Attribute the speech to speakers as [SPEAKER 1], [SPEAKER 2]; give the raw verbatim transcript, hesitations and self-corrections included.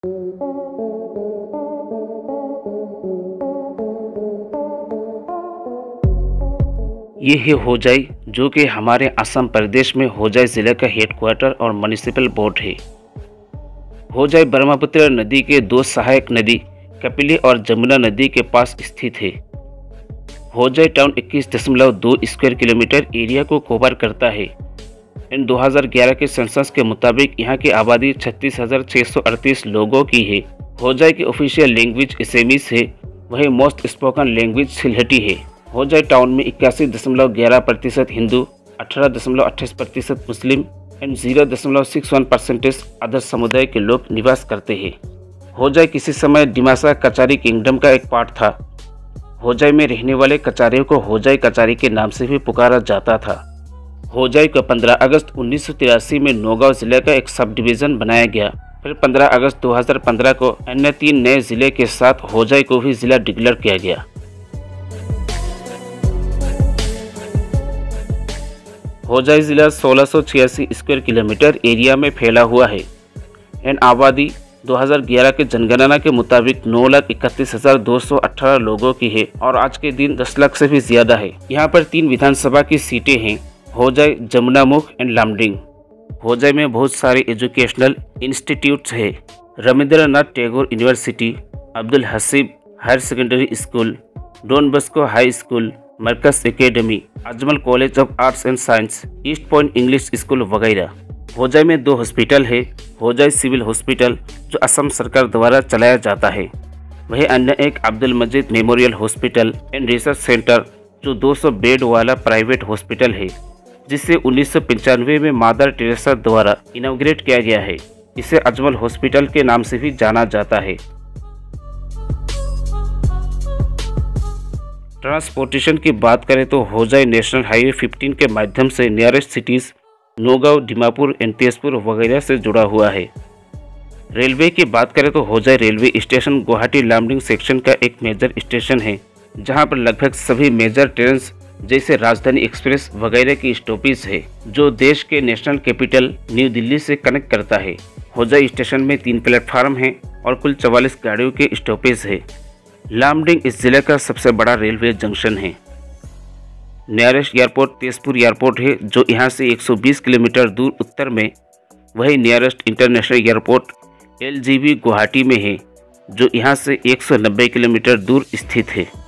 [SPEAKER 1] ये है होजाई, जो कि हमारे असम प्रदेश में होजाई जिले का हेडक्वार्टर और म्युनिसिपल बोर्ड है। होजाई ब्रह्मपुत्र नदी के दो सहायक नदी कपिली और जमुना नदी के पास स्थित है। होजाई टाउन इक्कीस दशमलव दो स्क्वायर किलोमीटर एरिया को कवर करता है। इन दो हज़ार ग्यारह के सेंसस के मुताबिक यहाँ की आबादी छत्तीस हज़ार छः सौ अड़तीस लोगों की है। होजाई की ऑफिशियल लैंग्वेज असेमीज है, वहीं मोस्ट स्पोकन लैंग्वेज सिलहटी है। होजाई टाउन में इक्यासी दशमलव ग्यारह प्रतिशत हिंदू, अठारह दशमलव अट्ठाईस प्रतिशत मुस्लिम एंड जीरो दशमलव सिक्स वन परसेंटेज अदर समुदाय के लोग निवास करते हैं। होजाई किसी समय डिमासा कचारी किंगडम का एक पार्ट था। होजाई में रहने वाले कचारियों को होजाई कचारी के नाम से भी पुकारा जाता था। होजाई को पंद्रह अगस्त उन्नीस सौ तिरासी में नौगांव जिले का एक सब डिवीज़न बनाया गया। फिर पंद्रह अगस्त दो हज़ार पंद्रह को अन्य तीन नए जिले के साथ होजाई को भी जिला डिक्लेयर किया गया। होजाई जिला सोलह सौ छियासी स्क्वायर किलोमीटर एरिया में फैला हुआ है एंड आबादी दो हज़ार ग्यारह के जनगणना के मुताबिक नौ लाख इकतीस हजार दो सौ अठारह लोगों की है और आज के दिन दस लाख से भी ज्यादा है। यहाँ पर तीन विधानसभा की सीटें हैं, होजाई, जमुनामुख एंड लामडिंग। होजाई में बहुत सारे एजुकेशनल इंस्टीट्यूट्स है। Rabindranath Tagore university, Abdul Hasib higher secondary school, Don Bosco high school, Markaz academy, Ajmal college of arts and science, east point English school वगैरह। होजाई में दो हॉस्पिटल है, होजाई सिविल हॉस्पिटल जो असम सरकार द्वारा चलाया जाता है, वहीं अन्य एक Abdul Majeed memorial hospital and research centre जो दो सौ बेड वाला प्राइवेट हॉस्पिटल है, जिसे उन्नीस सौ पंचानवे में मदर टेरेसा द्वारा इनॉग्रेट किया गया है। इसे अजमल हॉस्पिटल के नाम से भी जाना जाता है। ट्रांसपोर्टेशन की बात करें तो होजाई नेशनल हाईवे पंद्रह के माध्यम से nearest cities Nagaon, Dimapur and Tezpur वगैरह से जुड़ा हुआ है। रेलवे की बात करें तो Hojai railway station Guwahati Lumding section का एक मेजर स्टेशन है, जहां पर लगभग सभी मेजर ट्रेन जैसे राजधानी एक्सप्रेस वगैरह की स्टॉपेज है, जो देश के नेशनल कैपिटल न्यू दिल्ली से कनेक्ट करता है। होजाई स्टेशन में तीन प्लेटफार्म हैं और कुल चवालीस गाड़ियों के स्टॉपेज है। लामडिंग इस जिले का सबसे बड़ा रेलवे जंक्शन है। नियरेस्ट एयरपोर्ट तेजपुर एयरपोर्ट है, जो यहाँ से एक सौ बीस किलोमीटर दूर उत्तर में। वही nearest international airport L G B Guwahati में है, जो यहाँ से एक सौ नब्बे किलोमीटर दूर स्थित है।